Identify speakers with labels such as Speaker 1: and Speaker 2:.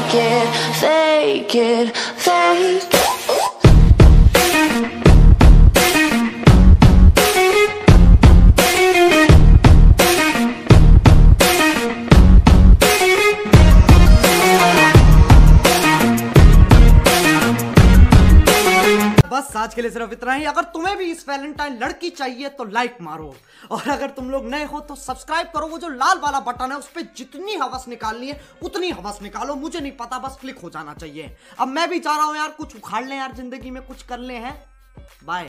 Speaker 1: fake it, fake it, fake it.
Speaker 2: बस आज के लिए सिर्फ इतना ही। अगर तुम्हें भी इस वैलेंटाइन लड़की चाहिए तो लाइक मारो, और अगर तुम लोग नए हो तो सब्सक्राइब करो। वो जो लाल वाला बटन है उस पर जितनी हवस निकालनी है उतनी हवस निकालो, मुझे नहीं पता, बस क्लिक हो जाना चाहिए। अब मैं भी जा रहा हूं यार, कुछ उखाड़ ले यार, जिंदगी में कुछ कर ले हैं। बाय।